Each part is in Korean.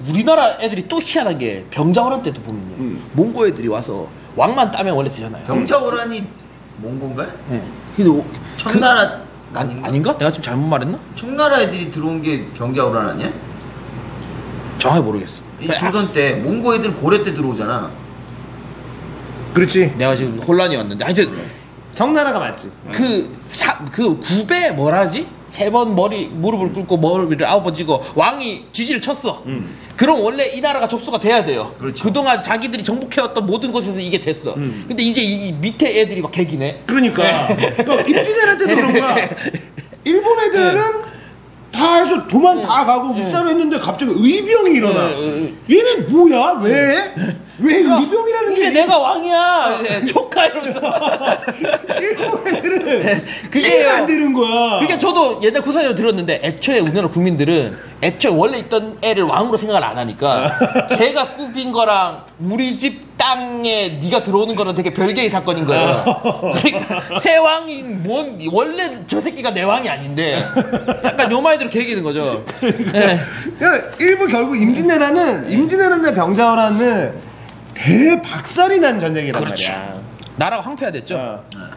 우리나라 애들이 또 희한한 게 병자호란 때도 보면요. 몽고 애들이 와서 왕만 따면 원래 되잖아요. 병자호란이 몽고인가요? 네. 근데 청나라 아닌가? 내가 지금 잘못 말했나? 청나라 애들이 들어온 게 병자호란 아니야? 정확히 모르겠어. 이 조선 때 몽고 애들 고려 때 들어오잖아. 그렇지. 내가 지금 혼란이 왔는데 하여튼 청나라가 맞지. 그 구배 뭐라지? 3번 무릎을 꿇고 머리를 9번 찍고 왕이 지지를 쳤어. 그럼 원래 이 나라가 접수가 돼야 돼요. 그렇죠. 그동안 자기들이 정복해왔던 모든 곳에서 이게 됐어. 근데 이제 이 밑에 애들이 막 개기네. 그러니까 임진왜란 때도 그런 거야. 일본 애들은 다 해서 도망 다 가고 윗사로 했는데 갑자기 의병이 일어나. 얘네 뭐야? 왜 의병이라는 이제 게 내가 왕이야. 조카 이러면서. 일본 애들은 그게 이해가 안 되는 거야. 그러니까 저도 옛날 구사에서 들었는데 애초에 우리나라 국민들은 애초에 원래 있던 애를 왕으로 생각을 안 하니까 제가 꾸빈 거랑 우리 집 땅에 네가 들어오는 거는 되게 별개의 사건인 거예요. 그러니까 새 왕이 뭔 원래 저 새끼가 내 왕이 아닌데 약간 요 마인드로 개기는 거죠. 네. 그러니까 일본 결국 임진왜란과 병자호란은 대박살이 난 전쟁이란 그렇죠. 말이야. 나라가 황폐화됐죠.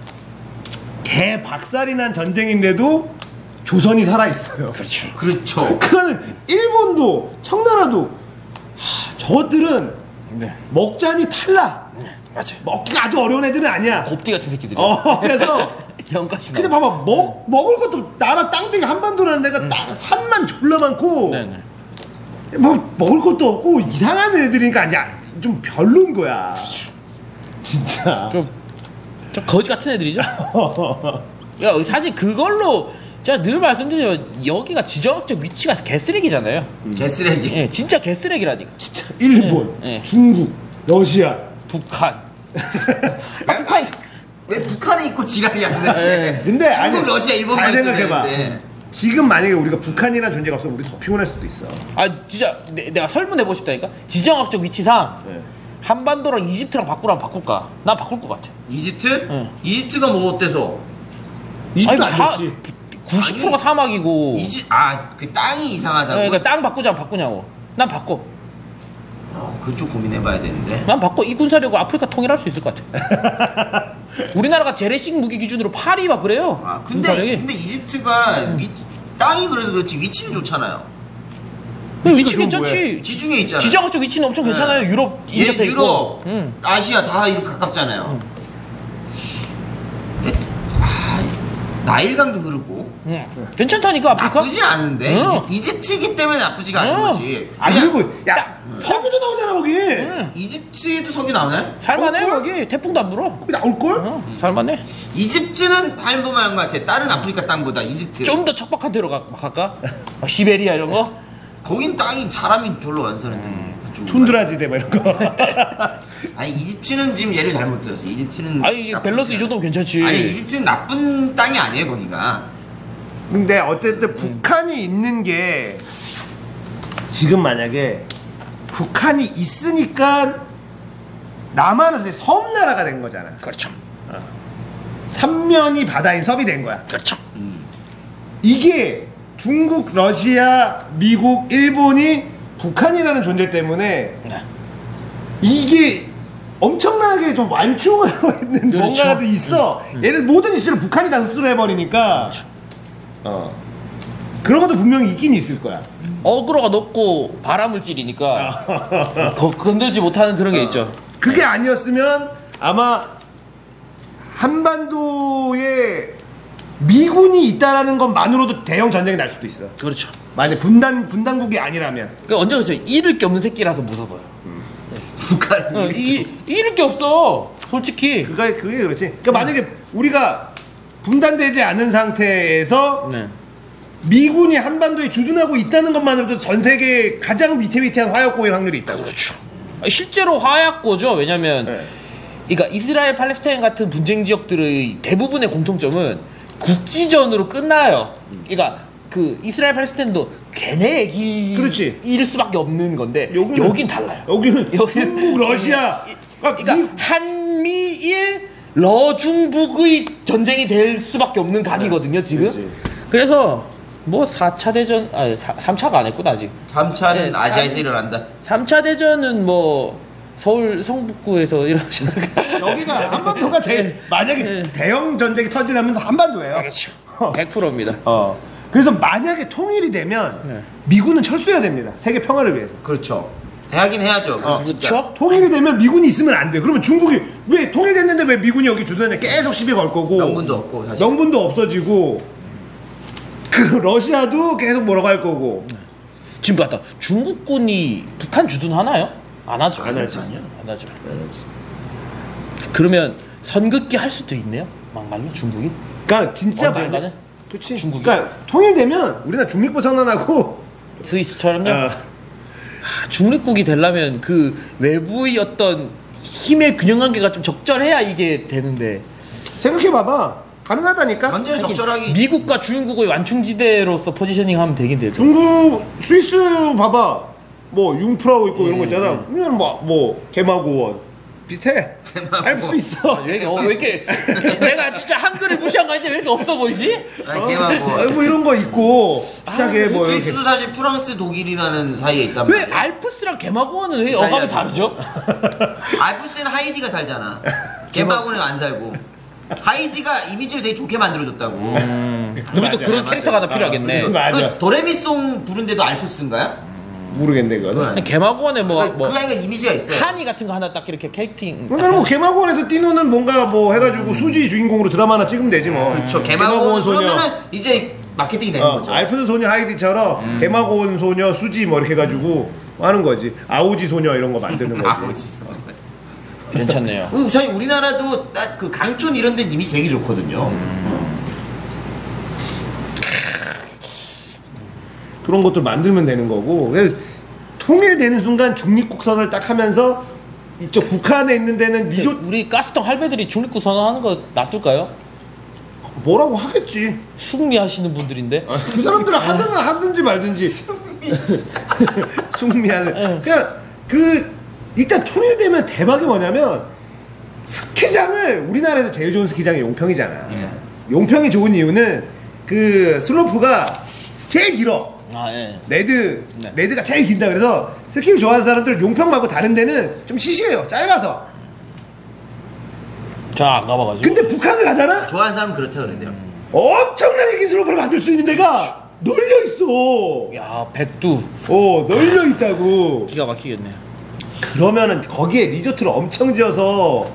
대박살이 난 전쟁인데도 조선이 살아있어요. 그렇죠. 그거는 일본도 청나라도 저들은 네. 먹자니 탈락. 맞아요. 먹기가 아주 어려운 애들은 아니야. 곱디 같은 새끼들이. 그래서 영가시 근데 봐봐 먹을 것도 나라 땅덩이 한반도라는 데가 산만 졸라 많고 네네. 뭐 먹을 것도 없고 이상한 애들이니까 이제 좀 별로인 거야. 진짜. 좀 거지 같은 애들이죠. 야, 사실 그걸로 제가 늘 말씀드리지만 여기가 지정학적 위치가 개쓰레기잖아요. 개쓰레기. 예, 진짜 개쓰레기라니까. 진짜 일본, 예. 중국, 러시아, 북한. 북한. 왜 북한에 있고 지랄이야 도대체. 근데 중국, 아니, 러시아, 일본만 잘 생각해봐. 있어야 되는데. 지금 만약에 우리가 북한이라는 존재가 없으면 우리 더 피곤할 수도 있어. 아 진짜 내가 설문해보고 싶다니까. 지정학적 위치상 네. 한반도랑 이집트랑 바꾸라면 바꿀까? 난 바꿀 것 같아. 이집트? 응. 이집트가 뭐 어때서? 이집트 아니, 안 좋지. 90%가 사막이고. 그 땅이 이상하다고? 그러니까 땅 바꾸자면 바꾸냐고. 난 바꿔. 그쪽 고민해봐야 되는데. 난 바꿔. 이 군사력으로 아프리카 통일할 수 있을 것 같아. 우리나라가 재래식 무기 기준으로 8위 막 그래요. 근데 이집트가 땅이 그래서 그렇지 위치는 좋잖아요. 위치 좋은 괜찮지. 지중해 있잖아요. 지정학적 위치는 엄청 괜찮아요. 유럽 인접해 있고. 유럽, 아시아 다 이렇게 가깝잖아요. 근데 나일강도 흐르고. 괜찮다니까 아프리카. 나쁘진 않은데 이집트이기 때문에 나쁘지가 않은 거지. 그리고 야 석유도 나오잖아 거기. 이집트에도 석유 나오나요? 살만해 거기. 태풍도 안 불어. 거기 나올걸? 살만해. 이집트는 할만한 것 같아. 다른 아프리카 땅보다 이집트. 좀 더 척박한 데로 갈까? 시베리아 이런 거? 거긴 땅이 사람이 별로 안 사는데. 촌드라지대 막 이런 거. 아니 이집트는 지금 예를 잘못 들었어. 이집트는 아니 밸런스 이 정도면 괜찮지. 아니 이집트는 나쁜 땅이 아니에요 거기가. 근데 어쨌든 북한이 있는 게 지금 만약에 북한이 있으니까 남한은 이제 섬나라가 된 거잖아. 그렇죠. 삼면이 바다인 섬이 된 거야. 그렇죠. 이게 중국, 러시아, 미국, 일본이 북한이라는 존재 때문에 이게 엄청나게 좀 완충을 하고 있는 그렇죠. 뭔가가 있어. 얘를 모든 이슈를 북한이 다 흡수를 해버리니까 그런 것도 분명히 있긴 있을 거야. 어그로가 높고 발화물질이니까 건들지 못하는 그런 게 있죠. 그게 아니었으면 아마 한반도에 미군이 있다라는 것만으로도 대형 전쟁이 날 수도 있어. 그렇죠. 만약 분단국이 아니라면. 그러니까 언제 그렇죠. 잃을 게 없는 새끼라서 무서워요. 북한이 잃을 게 없어. 솔직히. 그게 그렇지. 그러니까 만약에 우리가 분단되지 않은 상태에서 네. 미군이 한반도에 주둔하고 있다는 것만으로도 전 세계 가장 위태위태한 화약고일 확률이 있다고. 그렇죠. 실제로 화약고죠. 왜냐면 그러니까 이스라엘 팔레스타인 같은 분쟁 지역들의 대부분의 공통점은 국지전으로 끝나요. 그러니까 그 이스라엘 팔레스타인도 걔네 얘기일 수밖에 없는 건데 여긴 달라요. 여기는 중국, 러시아, 그러니까 한미일 러중북의 전쟁이 될 수밖에 없는 각이거든요 지금. 그렇지. 그래서 뭐 4차 대전, 아니 3차가 안 했구나 아직. 3차는 네, 아시아에서 일어난다. 3차 대전은 뭐 서울 성북구에서 일어나셨나요? 여기가 한반도가 제일 만약에 대형 전쟁이 터지려면 한반도예요. 그렇죠. 100%입니다. 그래서 만약에 통일이 되면 네. 미군은 철수해야 됩니다. 세계 평화를 위해서. 그렇죠. 하긴 해야죠. 진짜. 그렇죠? 통일이 되면 미군이 있으면 안 돼. 그러면 중국이 왜 통일됐는데 왜 미군이 여기 주둔해 계속 시비 걸 거고 명분도 없고 사실. 명분도 없어지고 그 러시아도 계속 뭐라고 할 거고. 지금 봤다. 중국군이 북한 주둔하나요? 안 하죠. 안 하지. 안 하죠. 그러면 선긋기 할 수도 있네요. 막말로 중국이. 그러니까 진짜 언젠가는? 그렇지. 중국이? 그러니까 통일되면 우리나라 중립부 선언하고 스위스처럼요. 중립국이 되려면 그 외부의 어떤 힘의 균형 관계가 좀 적절해야 이게 되는데 생각해 봐봐. 가능하다니까. 완전 적절하게. 미국과 중국의 완충지대로서 포지셔닝 하면 되긴 되죠. 중국 스위스 봐봐. 뭐 융프라우 있고 이런 거 있잖아. 우리나라 뭐 개마고원 비슷해. 알 수 있어. 왜 이렇게 내가 진짜 한글을 무시한 거 아닌데 왜 이렇게 없어 보이지? 아니 걔만 뭐. 뭐 이런 거 있고 비슷하게 뭐 이렇게. 스위스도 사실 프랑스, 독일이라는 사이에 있단 왜 말이야. 알프스랑 개마고원은 왜 어감이 다르죠? 알프스는 하이디가 살잖아. 개마고는 안 살고. 하이디가 이미지를 되게 좋게 만들어줬다고. 우리도 그런 맞아. 캐릭터가 하나 필요하겠네. 맞아. 그 도레미송 부른데도 알프스인가요? 모르겠네 그거는. 개마고원에 뭐 그 아이가 이미지가 있어요. 한이 같은 거 하나 딱 이렇게 캐릭팅. 그러니까 뭐 개마고원에서 띠노는 뭔가 뭐 해가지고 수지 주인공으로 드라마 하나 찍으면 되지 뭐. 그렇죠. 개마고원 개마고원 소녀. 그러면은 이제 마케팅이 되는 거죠. 알프스 소녀 하이디처럼 개마고원 소녀 수지 뭐 이렇게 해가지고 하는 거지. 아오지 소녀 이런 거 만드는 거지. 멋있어. 괜찮네요. 사실 우리나라도 딱 그 강촌 이런 데는 이미 되게 좋거든요. 그런 것들 만들면 되는 거고. 그래서 통일되는 순간 중립국선을 딱 하면서 이쪽 북한에 있는 데는 리조 우리 가스통 할배들이 중립국 선언하는 거 놔둘까요? 뭐라고 하겠지. 숙리하시는 분들인데. 그 사람들은 하든지 말든지. 숙미하는. 그냥 그 일단 통일되면 대박이 뭐냐면 스키장을 우리나라에서 제일 좋은 스키장이 용평이잖아. 용평이 좋은 이유는 그 슬로프가 제일 길어. 아 예. 레드가 제일 긴다. 그래서 스키를 좋아하는 사람들 용평 말고 다른 데는 좀 시시해요. 짧아서. 저 안 가봐가지고. 근데 북한을 가잖아. 좋아하는 사람은 그렇다 그러대요. 엄청나게 긴 슬로프를 만들 수 있는 데가 널려 있어. 야 백두 널려 있다고. 기가 막히겠네. 그러면은 거기에 리조트를 엄청 지어서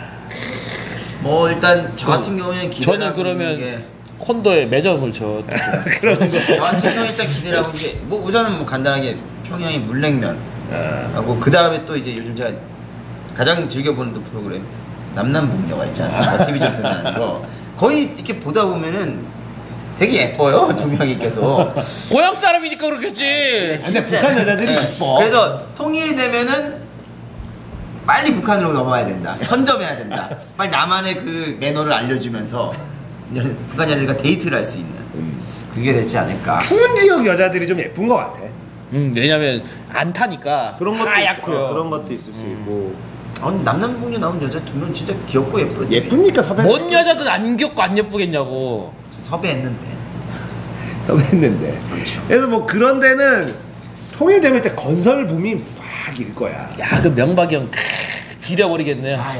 뭐 일단 저 같은 경우에는 기대를 저는 하고 그러면 있는 게 콘도에 매점을 저 그런 거. 저 같은 경우에 일단 기대를 하고 있는 게 뭐 우선은 뭐 간단하게 평양의 물냉면 하고 그 다음에 또 이제 요즘 제가 가장 즐겨보는 또 프로그램 남남북녀가 있지 않습니까? TV조선에 하는 거 거의 이렇게 보다 보면은 되게 예뻐요 두 명이 계속. 고향 사람이니까 그렇겠지. 근데 북한 여자들이 이뻐. 그래서 통일이 되면은 빨리 북한으로 넘어가야 된다. 선점해야 된다. 빨리 나만의 그 매너를 알려주면서 이제 북한 여자들과 데이트를 할 수 있는 그게 되지 않을까. 추운 지역 여자들이 좀 예쁜 것 같아. 왜냐면 안 타니까 그런 것도 하얗고요. 있어. 그런 것도 있을 수 있고. 남남북녀 나온 여자 두 명 진짜 귀엽고 예뻐. 예쁘니까 섭외. 뭔 여자든 안 귀엽고 안 예쁘겠냐고. 섭외했는데. 섭외했는데. 그렇죠. 그래서 뭐 그런 데는 통일되면 때 건설 붐이 막 일 거야. 야 그 명박이 형 지려버리겠네. 아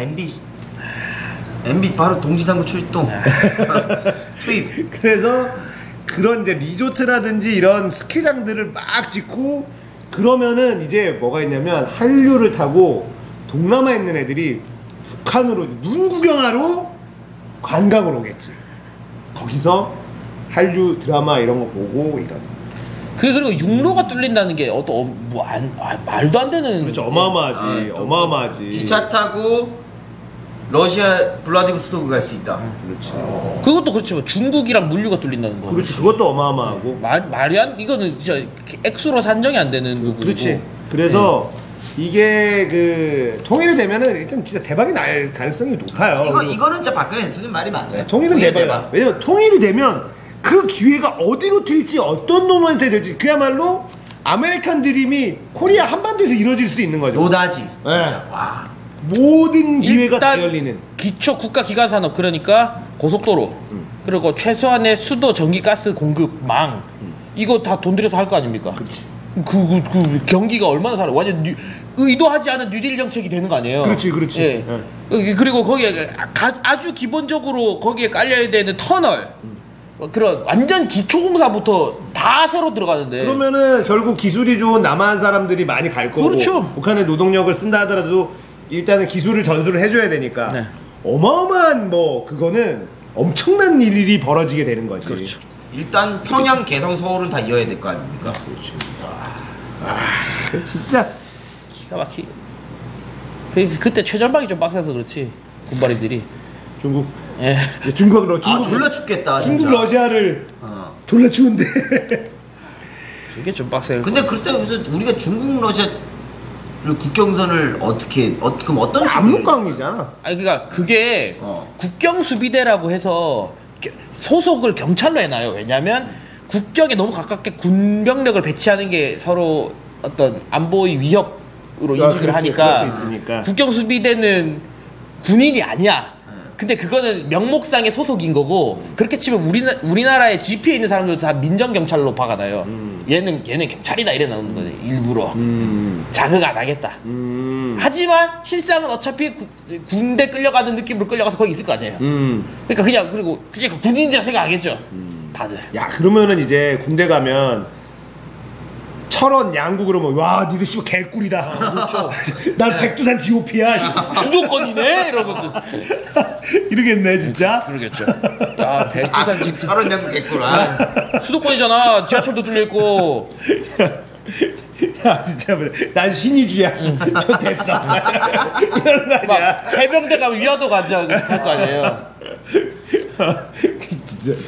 MB 바로 동지상구 출동. 투입. 그래서 그런 이제 리조트라든지 이런 스키장들을 막 짓고 그러면은 이제 뭐가 있냐면 한류를 타고 동남아에 있는 애들이 북한으로 눈 구경하러 관광을 오겠지. 거기서 한류 드라마 이런 거 보고 이런. 그리고 육로가 뚫린다는 게 말도 안 되는. 그렇죠. 어마어마하지. 어마어마하지. 기차 타고 러시아 블라디보스토크 갈 수 있다. 그렇지. 그것도 그렇지만 중국이랑 물류가 뚫린다는 거. 그렇지. 그것도 어마어마하고. 말이 안 이거는 진짜 액수로 산정이 안 되는 부분이고. 그렇지. 그래서 이게 그 통일이 되면은 일단 진짜 대박이 날 가능성이 높아요. 이거는 진짜 박근혜 대통령 말이 맞아요. 통일은 대박이야. 왜냐면 통일이 되면 그 기회가 어디로 튈지 어떤 놈한테 될지 그야말로 아메리칸 드림이 코리아 한반도에서 이루어질 수 있는 거죠. 노다지. 네. 진짜. 와. 모든 기회가 다 일단 열리는. 기초 국가 기관 산업 그러니까 고속도로, 그리고 최소한의 수도, 전기, 가스 공급망, 이거 다 돈 들여서 할 거 아닙니까? 그렇지. 그 경기가 얼마나 살아? 완전 의도하지 않은 뉴딜 정책이 되는 거 아니에요? 그렇지, 그렇지. 예. 그리고 거기에 아주 기본적으로 거기에 깔려야 되는 터널, 그런 완전 기초공사부터 다 새로 들어가는데. 그러면은 결국 기술이 좋은 남한 사람들이 많이 갈 거고 그렇죠. 북한의 노동력을 쓴다 하더라도 일단은 기술을 전수를 해줘야 되니까 네. 어마어마한 뭐 그거는 엄청난 일이 벌어지게 되는 거지. 그렇죠. 일단 평양, 개성, 서울은 다 이어야 될 거 아닙니까? 그렇지. 진짜 기가 막히. 그때 최전방이 좀 빡세서 그렇지, 군발이들이. 중국 예. 이제 중국 아 졸라 춥겠다 중국 진짜. 러시아를 어. 졸라 추운데 그게 좀 빡세요. 근데 그렇다고 해서 우리가 중국 러시아를 국경선을 그럼 어떤 식으로 압록강이잖아. 아니 그러니까 그게 어. 국경 수비대라고 해서 소속을 경찰로 해놔요. 왜냐면 국경에 너무 가깝게 군병력을 배치하는 게 서로 어떤 안보의 위협으로 인식을 그렇지, 하니까 그럴 수 있으니까. 국경 수비대는 군인이 아니야. 근데 그거는 명목상의 소속인 거고, 그렇게 치면 우리나라에 GP에 있는 사람들도 다 민정경찰로 박아놔요. 얘는 경찰이다 이래 나오는 거지, 일부러. 자극 안 하겠다. 하지만 실상은 어차피 군대 끌려가는 느낌으로 끌려가서 거기 있을 거 아니에요. 그러니까 그냥 군인이라 생각하겠죠. 다들. 야 그러면은 이제 군대 가면 철원 양구 그러면 와 니들 씨발 개꿀이다. 그렇죠. 난 백두산 GOP야. 수도권이네 이러면서. 이러겠네 진짜. 그러겠죠. 야 백두산 지 저런 양국 개꿀아. 수도권이잖아. 지하철도 뚫려 있고. 야 진짜 난 신이주야. 저 됐어. 이러는 거 아니야. 막 해병대 가면 위화도 가자 할 거 아니에요. 진짜.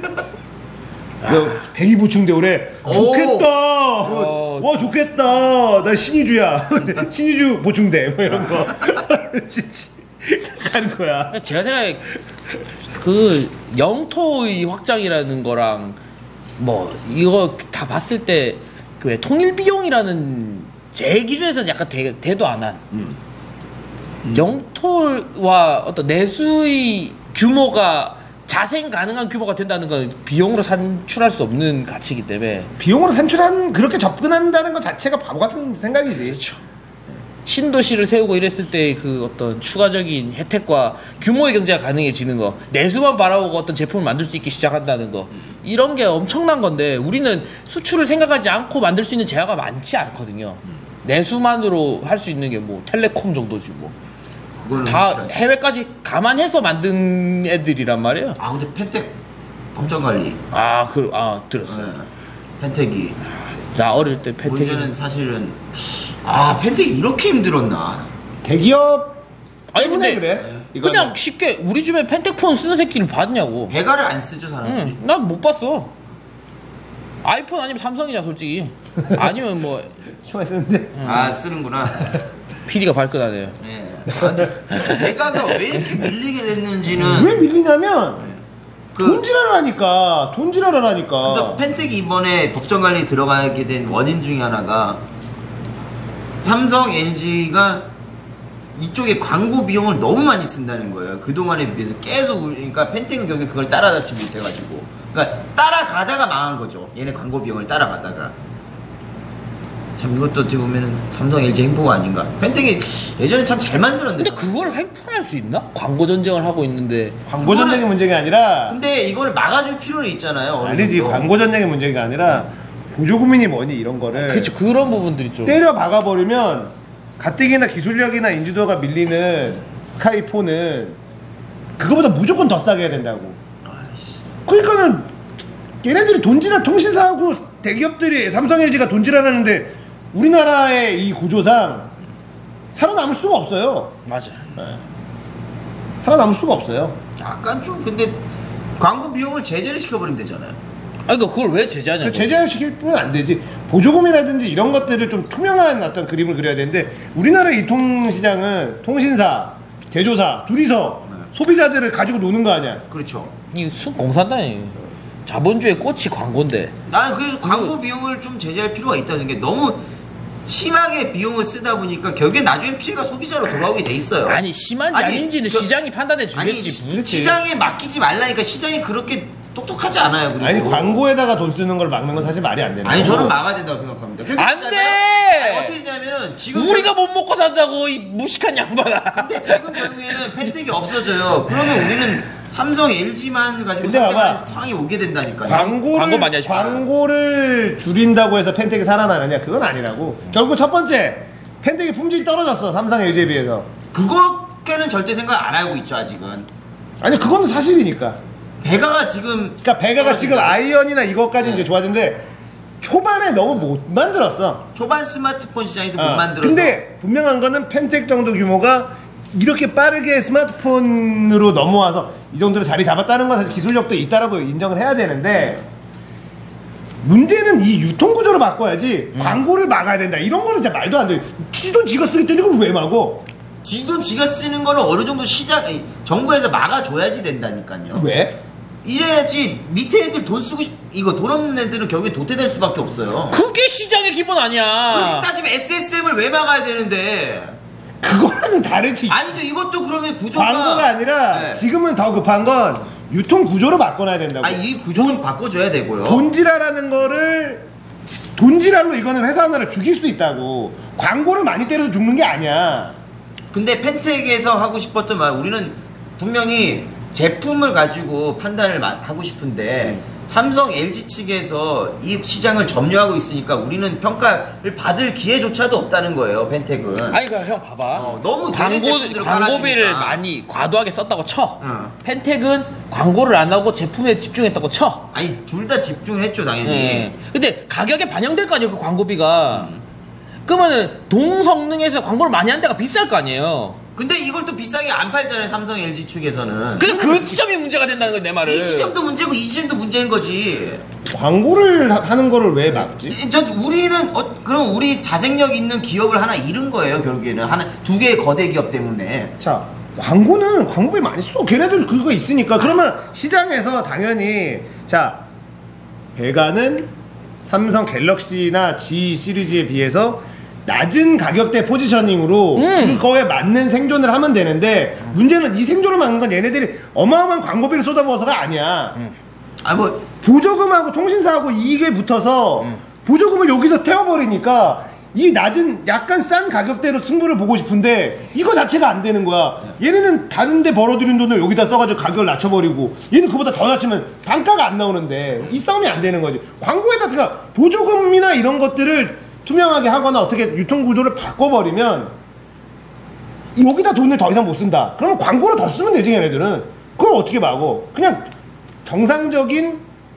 백이보충대 올해 좋겠다. 와 좋겠다. 난 신이주야. 신이주 보충대 뭐 이런 거. 진짜 가는 거야. 제가 생각에 그 영토의 확장이라는 거랑 뭐 이거 다 봤을 때 그 통일 비용이라는 제 기준에서는 약간 대도 안 한 영토와 어떤 내수의 규모가 자생 가능한 규모가 된다는 건 비용으로 산출할 수 없는 가치이기 때문에 비용으로 산출한 그렇게 접근한다는 것 자체가 바보 같은 생각이지. 그렇죠. 신도시를 세우고 이랬을 때 그 어떤 추가적인 혜택과 규모의 경제가 가능해지는 거, 내수만 바라보고 어떤 제품을 만들 수 있게 시작한다는 거, 이런 게 엄청난 건데 우리는 수출을 생각하지 않고 만들 수 있는 재화가 많지 않거든요. 내수만으로 할 수 있는 게 뭐 텔레콤 정도지 뭐. 그거는 다 확실하지. 해외까지 감안해서 만든 애들이란 말이에요. 아 근데 펜텍 법정관리. 들었어요. 네. 펜텍이. 나 어릴 때 펜텍이. 문제는 사실은 펜텍이 이렇게 힘들었나? 대기업 아니 때문에 근데 그래. 그냥 쉽게 우리 집에 펜텍폰 쓰는 새끼를 봤냐고. 배가를 안 쓰죠 사람들이. 응, 난 못 봤어. 아이폰 아니면 삼성이잖아 솔직히. 아니면 뭐 총알 쓰는데. 쓰는구나. PD가 발끈하네요. 네. 배가가 왜 이렇게 밀리게 됐는지는 왜 밀리냐면 그- 돈지랄을 하니까. 그래서 펜텍이 이번에 법정관리 들어가게 된 원인 중에 하나가 삼성, LG가 이쪽에 광고 비용을 너무 많이 쓴다는 거예요. 그동안에 비해서 계속 그러니까 펜텍은 결국에 그걸 따라잡지 못해가지고 그러니까 따라가다가 망한 거죠. 얘네 광고 비용을 따라가다가. 참 이것도 어떻게 보면은 삼성, LG 행보가 아닌가. 펜텍이 예전에 참 잘 만들었는데. 근데 그걸 횡포할 수 있나? 광고 전쟁을 하고 있는데. 광고 전쟁의 문제가 아니라 근데 이거를 막아줄 필요는 있잖아요. 어느 아니지 정도. 광고 전쟁의 문제가 아니라 보조금이니 뭐니 이런 거를 그렇죠. 그런 부분들이 좀. 때려 박아버리면 가뜩이나 기술력이나 인지도가 밀리는 스카이폰은 그거보다 무조건 더 싸게 해야 된다고. 그러니까는 얘네들이 돈지랄 통신사하고 대기업들이 삼성, LG가 돈지랄하는데 우리나라의 이 구조상 살아남을 수가 없어요. 맞아. 살아남을 수가 없어요. 약간 좀 근데 광고 비용을 제재를 시켜버리면 되잖아요. 아니 그러니까 그걸 왜 제재하냐고. 제재를 시키면 안 되지. 보조금이라든지 이런 것들을 좀 투명한 어떤 그림을 그려야 되는데 우리나라의 이통시장은 통신사, 제조사 둘이서 소비자들을 가지고 노는 거 아니야. 그렇죠. 이 공산당이 자본주의 꽃이 광고인데. 나는 그래서 광고 비용을 좀 제재할 필요가 있다는 게 너무 심하게 비용을 쓰다 보니까 결국에 나중에 피해가 소비자로 돌아오게 돼 있어요. 아니 심한지 아닌지는 시장이 판단해 아니 주겠지. 시장에 맡기지 말라니까. 시장이 그렇게 똑똑하지 않아요. 그리고. 아니 광고에다가 돈 쓰는 걸 막는 건 사실 말이 안 되는 아니 거고. 저는 막아야 된다고 생각합니다. 그게 안 뭐냐면, 돼! 아니, 어떻게 되냐면은 지금 우리가 못 먹고 산다고 이 무식한 양반아. 근데 지금 결국에는 펜텍이 없어져요. 그러면 우리는 삼성, LG만 가지고 근데 봐봐. 상대방의 상황이 오게 된다니까요. 광고 많이 하십시오. 광고를 줄인다고 해서 펜텍이 살아나느냐? 그건 아니라고. 결국 첫 번째 펜텍의 품질이 떨어졌어. 삼성, LG에 비해서. 그거께는 절대 생각 안 하고 있죠 아직은. 아니 그거는 사실이니까. 배가가 지금 그러니까 배가가 지금 아이언이나 이것까지 네. 이제 좋아졌는데 초반에 너무 못 만들었어. 초반 스마트폰 시장에서 못 어. 만들어서. 근데 분명한 거는 펜텍 정도 규모가 이렇게 빠르게 스마트폰으로 넘어와서 이 정도로 자리 잡았다는 건 사실 기술력도 있다라고 인정을 해야 되는데 문제는 이 유통 구조를 바꿔야지 광고를 막아야 된다 이런 거는 진짜 말도 안 돼. 지도 지가 쓰기 때문에 이걸 왜 막어? 지돈 지가 쓰는 거는 어느 정도 정부에서 막아줘야지 된다니까요. 왜? 이래야지 밑에 애들 돈 쓰고 이거 돈 없는 애들은 결국에 도태될 수밖에 없어요. 그게 시장의 기본 아니야. 그렇게 따지면 SSM을 왜 막아야 되는데? 그거랑은 다르지. 아니죠. 이것도 그러면 구조가 광고가 아니라 네. 지금은 더 급한 건 유통 구조를 바꿔놔야 된다고. 이 구조는 바꿔줘야 되고요. 돈지랄하는 거를 돈지랄로 이거는 회사 하나를 죽일 수 있다고. 광고를 많이 때려서 죽는 게 아니야. 근데 펜텍에서 하고 싶었던 말, 우리는 분명히 제품을 가지고 판단을 하고 싶은데 삼성, LG 측에서 이 시장을 점유하고 있으니까 우리는 평가를 받을 기회조차도 없다는 거예요. 펜텍은. 아니 그러니까 형 봐봐. 너무 걔네 제품들을 광고비를 깔아주니까. 많이 과도하게 썼다고 쳐. 응. 펜텍은 광고를 안 하고 제품에 집중했다고 쳐. 아니 둘 다 집중을 했죠 당연히. 예. 근데 가격에 반영될 거 아니에요 그 광고비가. 그러면은 동성능에서 광고를 많이 한 데가 비쌀 거 아니에요. 근데 이걸 또 비싸게 안 팔잖아요 삼성, LG 측에서는. 근데 그 지점이 문제가 된다는 거야 내 말은. 이 시점도 문제고 이 시점도 문제인 거지. 광고를 하는 거를 왜 막지? 우리는 그럼 우리 자생력 있는 기업을 하나 잃은 거예요 결국에는. 두 개의 거대 기업 때문에. 자, 광고는 광고비 많이 써. 걔네들 그거 있으니까. 그러면 시장에서 당연히 자, 배가는 삼성 갤럭시나 G 시리즈에 비해서 낮은 가격대 포지셔닝으로 그거에 맞는 생존을 하면 되는데 문제는 이 생존을 막는 건 얘네들이 어마어마한 광고비를 쏟아부어서가 아니야. 뭐 보조금하고 통신사하고 이익에 붙어서 보조금을 여기서 태워버리니까 이 낮은 약간 싼 가격대로 승부를 보고 싶은데 이거 자체가 안 되는 거야. 얘네는 다른 데 벌어들인 돈을 여기다 써가지고 가격을 낮춰버리고 얘는 그보다 더 낮추면 단가가 안 나오는데 이 싸움이 안 되는 거지. 광고에다 그러니까 보조금이나 이런 것들을 투명하게 하거나 어떻게 유통구조를 바꿔버리면 여기다 돈을 더 이상 못 쓴다. 그러면 광고를 더 쓰면 되지 얘네들은. 그걸 어떻게 막어? 그냥 정상적인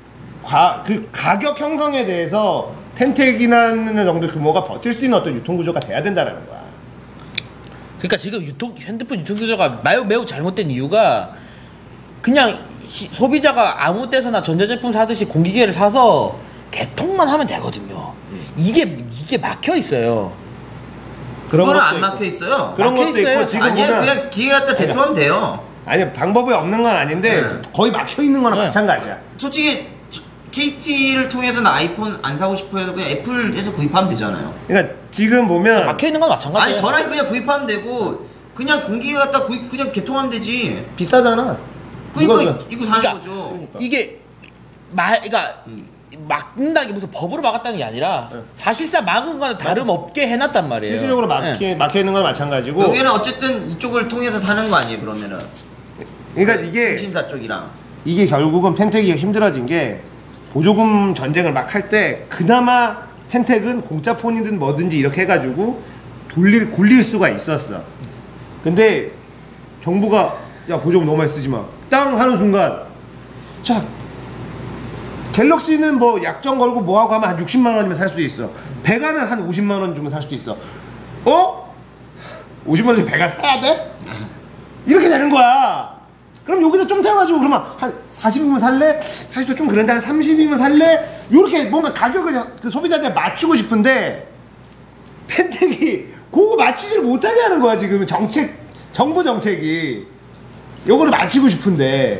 그 가격 형성에 대해서 펜텍이라는 정도 규모가 버틸 수 있는 어떤 유통구조가 돼야 된다는 거야. 그러니까 지금 핸드폰 유통구조가 매우 잘못된 이유가 그냥 소비자가 아무 때서나 전자제품 사듯이 공기계를 사서 개통만 하면 되거든요. 이게 막혀 있어요. 그거는 안 막혀 있어요. 그런 막혀 것도 있어요. 있고 지금 아니야 보면 그냥 기계 갖다 대통하면 돼요. 아니 방법이 없는 건 아닌데 네. 거의 막혀 있는 거나 네. 마찬가지야. 솔직히 KT를 통해서는 아이폰 안 사고 싶어 해도 그냥 애플에서 구입하면 되잖아요. 그러니까 지금 보면 막혀 있는 건 마찬가지예요. 아니 전화기 그냥 구입하면 되고 그냥 공기계 갖다 그냥 개통하면 되지. 비싸잖아. 그러니까 이거 사는 그러니까 거죠. 이게 그러니까 막는다는 게 무슨 법으로 막았다는 게 아니라 사실상 막은 거는 다름없게 해놨단 말이에요. 실질적으로 네. 막혀 있는 건 마찬가지고. 여기는 어쨌든 이쪽을 통해서 사는 거 아니에요 그러면은. 그러니까 이게 통신사 쪽이랑. 이게 결국은 펜텍이 힘들어진 게 보조금 전쟁을 막 할 때 그나마 펜텍은 공짜 폰이든 뭐든지 이렇게 해가지고 굴릴 수가 있었어. 근데 정부가 야 보조금 너무 많이 쓰지 마. 땅 하는 순간 자 갤럭시는 뭐 약정 걸고 뭐하고 하면 한 60만 원이면 살 수 있어. 배가는 한 50만 원 주면 살 수 있어. 50만 원 주면 배가 사야 돼? 이렇게 되는 거야. 그럼 여기서 좀 태워가지고 그러면 한 40이면 살래? 40도 좀 그런데 한 30이면 살래? 요렇게 뭔가 가격을 그 소비자한테 맞추고 싶은데 펜텍이 그거 맞추지를 못하게 하는 거야 지금. 정부 정책이 요거를 맞추고 싶은데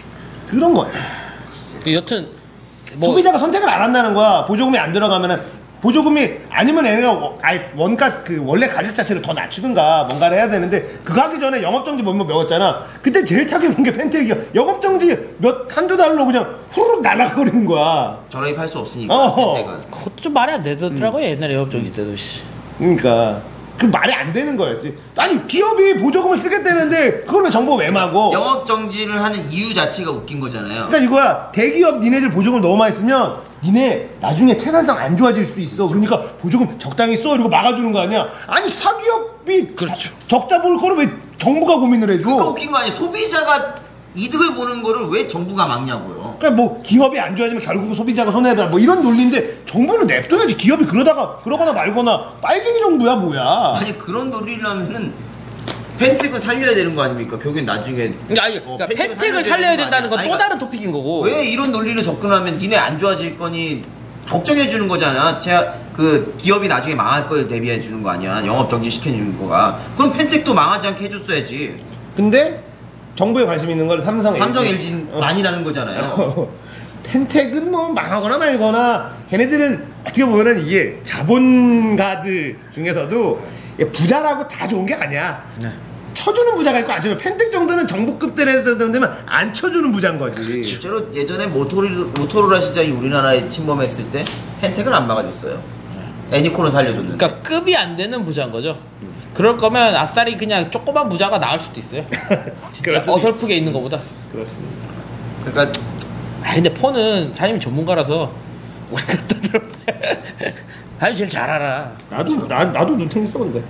그런 거야. 여튼 뭐 소비자가 선택을 안 한다는 거야. 보조금이 안 들어가면은 보조금이 아니면 얘네가 원가 그 원래 가격 자체를 더 낮추든가 뭔가를 해야 되는데 그거 하기 전에 영업정지 뭐 배웠잖아. 그때 제일 타격 본 게 펜텍이야. 영업정지 한두 달로 그냥 후루룩 날아가 버리는 거야. 전화입할 수 없으니까. 펜텍은. 그것도 좀 말이 안 되더라고요. 옛날에 영업정지 때도. 씨. 그러니까 그 말이 안 되는 거였지. 아니 기업이 보조금을 쓰겠다는데 그걸 왜 정부가 왜 막어? 영업 정지를 하는 이유 자체가 웃긴 거잖아요. 그러니까 이거야. 대기업 니네들 보조금 너무 많이 쓰면 니네 나중에 채산성 안 좋아질 수도 있어. 그러니까 보조금 적당히 써 이러고 막아주는 거 아니야. 아니 사기업이 그렇죠. 적자 볼 거를 왜 정부가 고민을 해줘? 그러니까 웃긴 거 아니에요. 소비자가 이득을 보는 거를 왜 정부가 막냐고요. 그러니까 뭐 기업이 안 좋아지면 결국 소비자가 손해다 뭐 이런 논리인데 정부는 냅둬야지. 기업이 그러거나 말거나 빨갱이 정부야 뭐야. 아니 그런 논리라면은 펜텍은 살려야 되는 거 아닙니까? 결국엔 나중에 그러니까 펜텍을 살려야 된다는 건 또 다른 토픽인 거고. 왜 이런 논리로 접근하면 니네 안 좋아질 거니 걱정해 주는 거잖아. 제가 그 기업이 나중에 망할 걸 대비해 주는 거 아니야. 영업 정지 시켜 주는 거가. 그럼 펜텍도 망하지 않게 해줬어야지. 근데 정부에 관심 있는 걸 삼성 LG 많이라는 거잖아요. 펜텍은 뭐 망하거나 말거나 걔네들은 어떻게 보면은 이게 자본가들 중에서도 부자라고 다 좋은 게 아니야. 네. 쳐주는 부자가 있고 안 쳐주는. 펜텍 정도는 정부급들에서 되면 안 쳐주는 부자인 거지. 실제로 예전에 모토로라 시장이 우리나라에 침범했을 때 펜텍은 안 막아줬어요. 애니콘을 살려줬는데. 그러니까 급이 안 되는 부자인 거죠. 그럴 거면 아싸리 그냥 조그만 부자가 나을 수도 있어요. 진짜 그렇습니다. 어설프게 있는 것보다. 그렇습니다. 그러니까 근데 폰은 사장님이 전문가라서 우리가 떠들어. 사장님 제일 잘 알아. 나도 눈탱이 써 근데.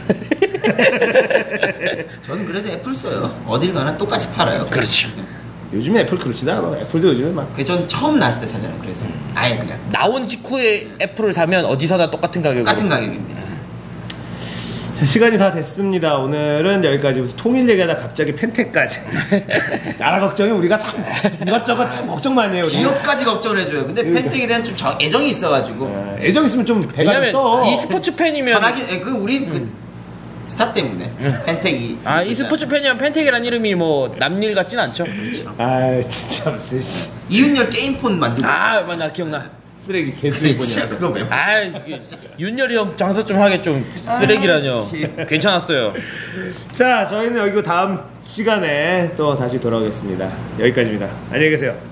저는 그래서 애플 써요. 어딜 가나 똑같이 팔아요. 그렇죠. 요즘에 애플 그렇지도 않아. 애플도 요즘에 막. 전 처음 나왔을 때 사잖아요. 그래서 아예 그냥 나온 직후에 애플을 사면 어디서나 똑같은 가격으로. 똑같은 가격입니다. 자, 시간이 다 됐습니다. 오늘은 여기까지부터 통일 얘기하다 갑자기 펜텍까지. 나라 걱정이 우리가 참 이것저것 참 걱정 많이 해요. 우리. 기업까지 걱정을 해줘요. 근데 펜텍에 대한 좀 애정이 있어가지고 애정 있으면 좀 배가 좀 써. 왜냐면 이 스포츠 팬이면 전화기 우리 그 스타 때문에 펜텍이 이 스포츠 팬이면 펜텍이라는 이름이 뭐 남일 같진 않죠. 아 진짜 무슨 씨. 이윤열 게임폰 만들고 맞아 기억나. 쓰레기 개쓰레기냐. 그거 왜 윤열이 형 장사 좀 하게 좀 쓰레기라뇨. 괜찮았어요. 자 저희는 여기고 다음 시간에 또 다시 돌아오겠습니다. 여기까지입니다. 안녕히 계세요.